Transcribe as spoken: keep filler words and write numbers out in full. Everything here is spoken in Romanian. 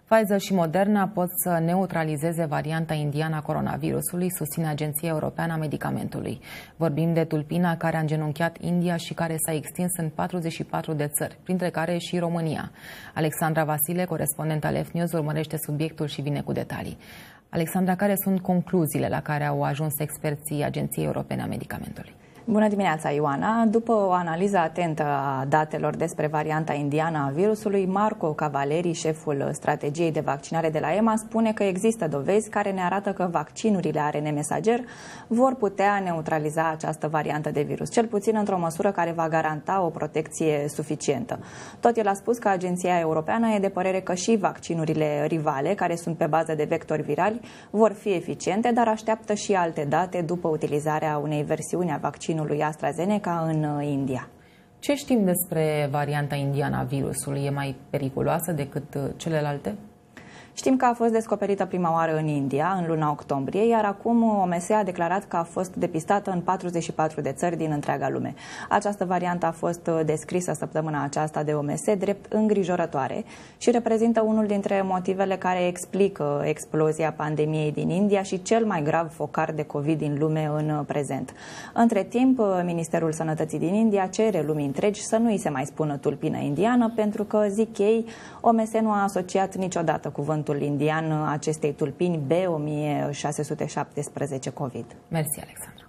Pfizer și Moderna pot să neutralizeze varianta indiană a coronavirusului, susține Agenția Europeană a Medicamentului. Vorbim de tulpina care a îngenunchiat India și care s-a extins în patruzeci și patru de țări, printre care și România. Alexandra Vasile, corespondent al F News, urmărește subiectul și vine cu detalii. Alexandra, care sunt concluziile la care au ajuns experții Agenției Europene a Medicamentului? Bună dimineața, Ioana! După o analiză atentă a datelor despre varianta indiană a virusului, Marco Cavaleri, șeful strategiei de vaccinare de la E M A, spune că există dovezi care ne arată că vaccinurile A R N mesager vor putea neutraliza această variantă de virus, cel puțin într-o măsură care va garanta o protecție suficientă. Tot el a spus că Agenția Europeană e de părere că și vaccinurile rivale, care sunt pe bază de vectori virali, vor fi eficiente, dar așteaptă și alte date după utilizarea unei versiuni a vaccinului lui AstraZeneca în India. Ce știm despre varianta indiană a virusului? E mai periculoasă decât celelalte? Știm că a fost descoperită prima oară în India, în luna octombrie, iar acum O M S a declarat că a fost depistată în patruzeci și patru de țări din întreaga lume. Această variantă a fost descrisă săptămâna aceasta de O M S drept îngrijorătoare și reprezintă unul dintre motivele care explică explozia pandemiei din India și cel mai grav focar de COVID din lume în prezent. Între timp, Ministerul Sănătății din India cere lumii întregi să nu îi se mai spună tulpină indiană, pentru că, zic ei, O M S nu a asociat niciodată cuvântul indian acestei tulpini B o mie șase sute șaptesprezece COVID. Mersi, Alexandra.